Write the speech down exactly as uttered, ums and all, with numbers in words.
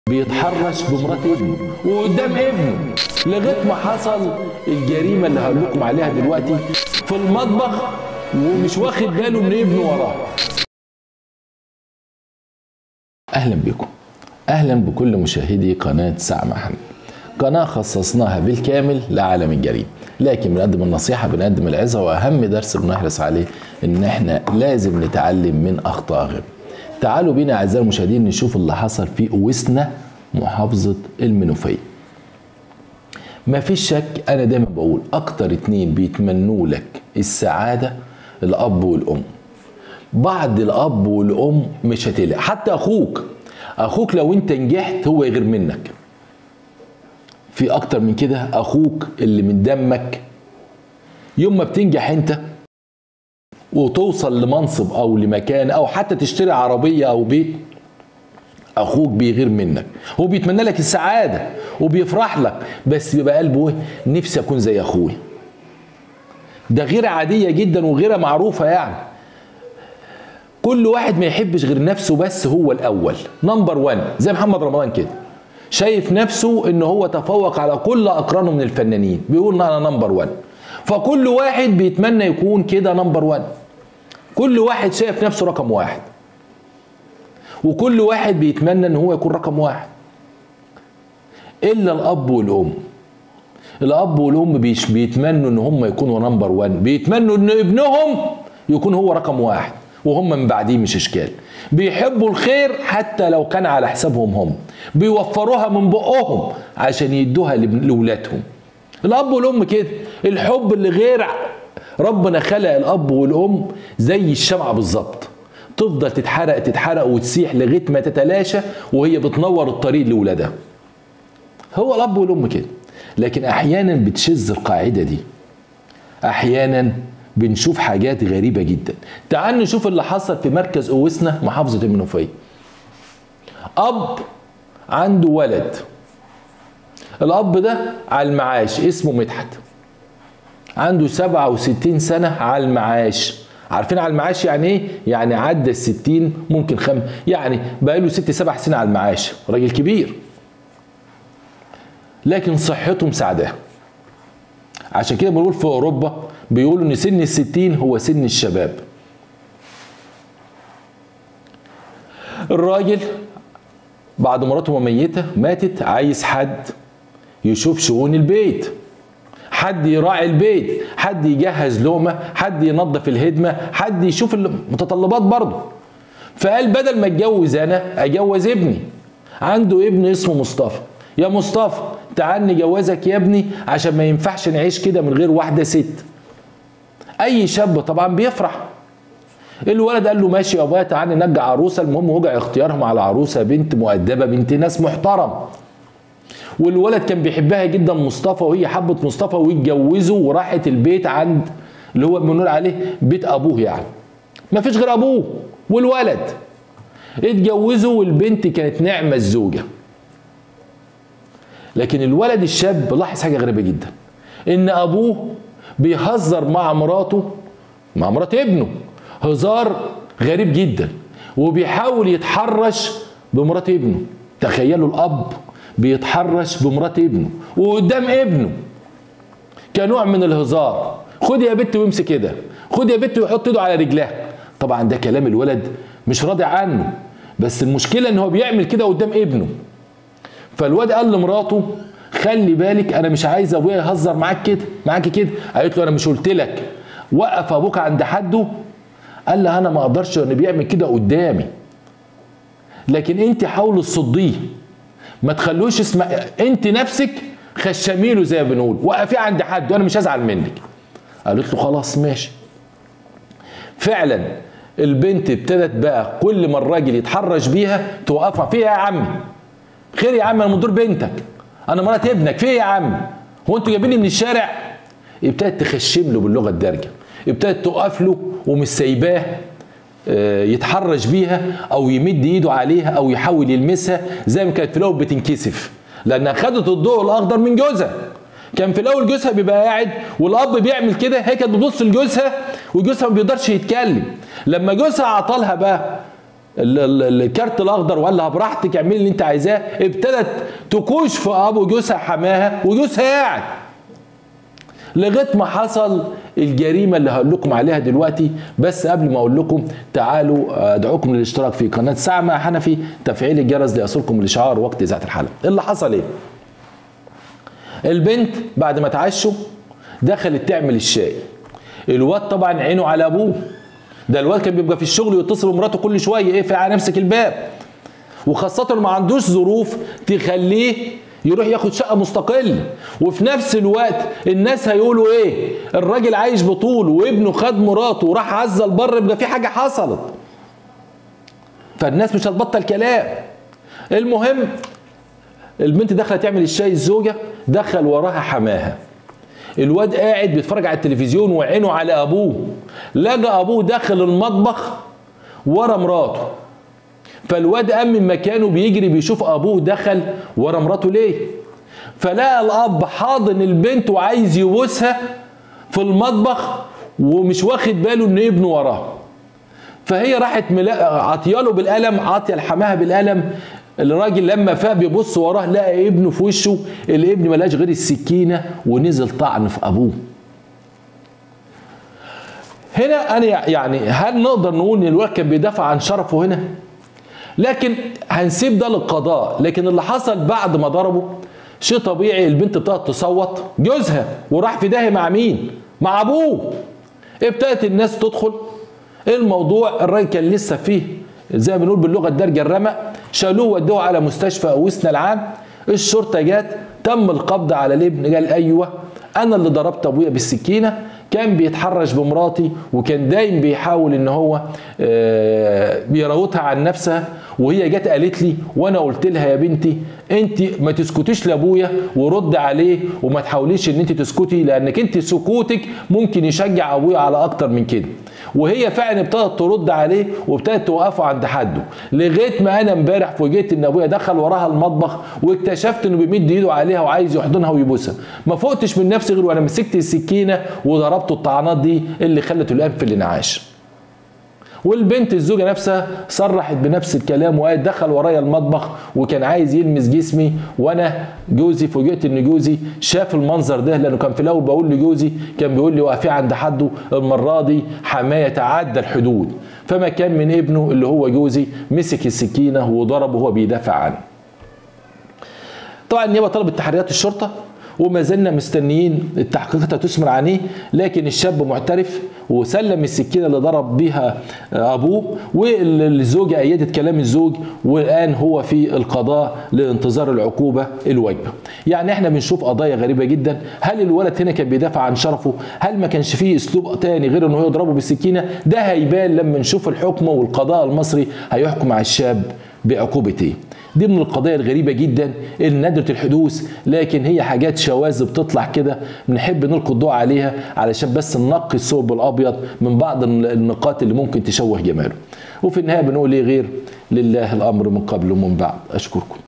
بيتحرش بمرات ابنه وقدام ابنه لغايه ما حصل الجريمه اللي هقول لكم عليها دلوقتي في المطبخ ومش واخد باله ان ابنه وراه. اهلا بكم، اهلا بكل مشاهدي قناه ساعة محمد، قناه خصصناها بالكامل لعالم الجريمه، لكن بنقدم النصيحه، بنقدم العظه، واهم درس بنحرص عليه ان احنا لازم نتعلم من اخطاء غيرنا. تعالوا بينا اعزائي المشاهدين نشوف اللي حصل في اوسنا محافظه المنوفيه. مفيش شك، انا دايما بقول اكتر اتنين بيتمنوا لك السعاده الاب والام. بعد الاب والام مش هتلاقي، حتى اخوك اخوك لو انت نجحت هو يغير منك. في اكتر من كده، اخوك اللي من دمك يوم ما بتنجح انت وتوصل لمنصب او لمكان او حتى تشتري عربيه او بيت، اخوك بيغير منك. هو بيتمنى لك السعاده وبيفرح لك، بس بيبقى قلبه ايه؟ نفسي اكون زي اخوي. ده غيره عاديه جدا وغيره معروفه، يعني كل واحد ما يحبش غير نفسه، بس هو الاول نمبر وان، زي محمد رمضان كده، شايف نفسه ان هو تفوق على كل اقرانه من الفنانين، بيقول انا نمبر وان. فكل واحد بيتمنى يكون كده نمبر وان، كل واحد شايف نفسه رقم واحد، وكل واحد بيتمنى ان هو يكون رقم واحد، الا الاب والام. الاب والام بيش بيتمنوا ان هم يكونوا نمبر وان، بيتمنوا ان ابنهم يكون هو رقم واحد وهم من بعديه، مش اشكال. بيحبوا الخير حتى لو كان على حسابهم هم، بيوفروها من بقهم عشان يدوها لاولادهم. الاب والام كده، الحب اللي غير ربنا خلق الاب والام زي الشمعة بالظبط، تفضل تتحرق تتحرق وتسيح لغايه ما تتلاشى وهي بتنور الطريق لاولادها. هو الاب والام كده. لكن احيانا بتشذ القاعده دي، احيانا بنشوف حاجات غريبه جدا. تعال نشوف اللي حصل في مركز اوسنا محافظه المنوفيه. اب عنده ولد، الاب ده على المعاش، اسمه مدحت، عنده سبعة وستين سنه على المعاش. عارفين على المعاش يعني ايه؟ يعني عدى الستين، ممكن خم يعني بقى له ست سبع سنين على المعاش، راجل كبير. لكن صحته مساعداه. عشان كده بنقول في اوروبا بيقولوا ان سن الستين هو سن الشباب. الراجل بعد مراته ميته ماتت، عايز حد يشوف شؤون البيت، حد يراعي البيت، حد يجهز لقمه، حد ينظف الهدمه، حد يشوف المتطلبات برضه. فقال بدل ما اتجوز انا اجوز ابني. عنده ابن اسمه مصطفى. يا مصطفى تعال نجوزك يا ابني، عشان ما ينفعش نعيش كده من غير واحده ست. اي شاب طبعا بيفرح. الولد قال له ماشي يا ابويا، تعال ننجع عروسه. المهم وجع اختيارهم على عروسه بنت مؤدبه، بنت ناس محترم. والولد كان بيحبها جدا مصطفى، وهي حبت مصطفى واتجوزوا، وراحت البيت عند اللي هو بنقول عليه بيت ابوه، يعني ما فيش غير ابوه والولد. اتجوزوا والبنت كانت نعمه الزوجه. لكن الولد الشاب لاحظ حاجه غريبه جدا، ان ابوه بيهزر مع مراته، مع مرات ابنه، هزار غريب جدا، وبيحاول يتحرش بمرات ابنه. تخيلوا الاب بيتحرش بمرات ابنه وقدام ابنه كنوع من الهزار. خد يا بت وامسك كده، خد يا بت ويحط ايده على رجلها. طبعا ده كلام الولد مش راضي عنه، بس المشكله ان هو بيعمل كده قدام ابنه. فالواد قال لمراته خلي بالك، انا مش عايز ابويا يهزر معاك كده، معاكي كده. قالت له انا مش قلت لك وقف ابوك عند حده؟ قال لها انا ما اقدرش انه بيعمل كده قدامي، لكن انت حاولي تصديه، ما تخلوش اسمع، انت نفسك خشميله زي ما بنقول، وقفيه عند حد وانا مش هزعل منك. قالت له خلاص ماشي. فعلا البنت ابتدت بقى كل ما الراجل يتحرش بيها توقفها. فيها يا عمي؟ خير يا عم، انا مدور بنتك، انا مرات ابنك، في ايه يا عم؟ هو انتوا جايبيني من الشارع؟ ابتدت تخشم له باللغه الدارجه، ابتدت توقف له ومش سايباه يتحرش بيها او يمد ايده عليها او يحاول يلمسها، زي ما كانت في الاول بتنكسف لانها خدت الضوء الاخضر من جوزها. كان في الاول جوزها بيبقى قاعد والاب بيعمل كده، هي كانت بتبص لجوزها وجوزها ما بيقدرش يتكلم. لما جوزها عطلها بقى الكارت الاخضر ولا براحتك اعملي اللي انت عايزاه، ابتدت تكوش في ابو جوزها حماها وجوزها قاعد لغايه ما حصل الجريمه اللي هقول لكم عليها دلوقتي. بس قبل ما اقول لكم تعالوا ادعوكم للاشتراك في قناه ساعه مع حنفي، تفعيل الجرس ليصلكم الاشعار وقت اذاعه الحلقه. اللي حصل ايه؟ البنت بعد ما تعشوا دخلت تعمل الشاي. الواد طبعا عينه على ابوه، ده الواد كان بيبقى في الشغل يتصل بمراته كل شويه اقفل على نفسك الباب، وخاصه ما عندوش ظروف تخليه يروح ياخد شقه مستقل. وفي نفس الوقت الناس هيقولوا ايه؟ الراجل عايش بطول وابنه خد مراته وراح عزل بره، يبقى في حاجه حصلت. فالناس مش هتبطل كلام. المهم البنت دخلت تعمل الشاي، الزوجه دخل وراها حماها. الواد قاعد بيتفرج على التلفزيون وعينه على ابوه، لقى ابوه داخل المطبخ ورا مراته. فالواد قام من مكانه بيجري بيشوف ابوه دخل ورا مراته ليه. فلقى الاب حاضن البنت وعايز يبوسها في المطبخ ومش واخد باله ان ابنه وراه. فهي راحت عطياله بالقلم، عطيه لحماها بالقلم. الراجل لما فاق بيبص وراه لقى ابنه في وشه، الابن ملاش غير السكينه ونزل طعن في ابوه. هنا انا يعني هل نقدر نقول ان الولد كان بيدافع عن شرفه هنا؟ لكن هنسيب ده للقضاء. لكن اللي حصل بعد ما ضربه شيء طبيعي، البنت ابتدت تصوت، جوزها وراح في داهيه مع مين؟ مع ابوه. ابتدت الناس تدخل الموضوع. الراجل كان لسه فيه زي ما بنقول باللغه الدارجه الرمق، شالوه ودوه على مستشفى اوسنا العام. الشرطه جت، تم القبض على الابن. قال ايوه انا اللي ضربت ابويا بالسكينه، كان بيتحرش بمراتي وكان دايم بيحاول ان هو بيراودها عن نفسها، وهي جت قالت لي وانا قلت لها يا بنتي انت ما تسكتيش لابويا ورد عليه وما تحاوليش ان انت تسكتي، لانك انت سكوتك ممكن يشجع ابويا على اكتر من كده. وهي فعلا ابتدت ترد عليه وابتدت توقفه عند حده، لغايه ما انا امبارح فوجئت ان ابويا دخل وراها المطبخ واكتشفت انه بيمد ايده عليها وعايز يحضنها ويبوسها. ما فقتش من نفسي غير وانا مسكت السكينه وضربته الطعنات دي اللي خلته الان في الانعاش. والبنت الزوجه نفسها صرحت بنفس الكلام وقالت دخل ورايا المطبخ وكان عايز يلمس جسمي، وانا جوزي فوجئت ان جوزي شاف المنظر ده، لانه كان في الاول بقول لجوزي كان بيقول لي وقفي عند حده، المره دي حمايه تعدى الحدود. فما كان من ابنه اللي هو جوزي مسك السكينه وضربه وهو بيدافع عنه. طبعا النيابه طلبت تحريات الشرطه وما زلنا مستنيين التحقيقات تثمر عليه، لكن الشاب معترف وسلم السكينه اللي ضرب بيها ابوه، والزوجه ايدت كلام الزوج، والان هو في القضاء لانتظار العقوبه الواجبه. يعني احنا بنشوف قضايا غريبه جدا. هل الولد هنا كان بيدافع عن شرفه؟ هل ما كانش فيه اسلوب تاني غير انه يضربه بالسكينه؟ ده هيبان لما نشوف الحكم والقضاء المصري هيحكم على الشاب بعقوبه ايه. دي من القضايا الغريبة جدا النادرة الحدوث، لكن هي حاجات شواذ بتطلع كده بنحب نلقي الضوء عليها علشان بس ننقي الثوب الأبيض من بعض النقاط اللي ممكن تشوه جماله. وفي النهاية بنقول ايه غير لله الأمر من قبل ومن بعد. أشكركم.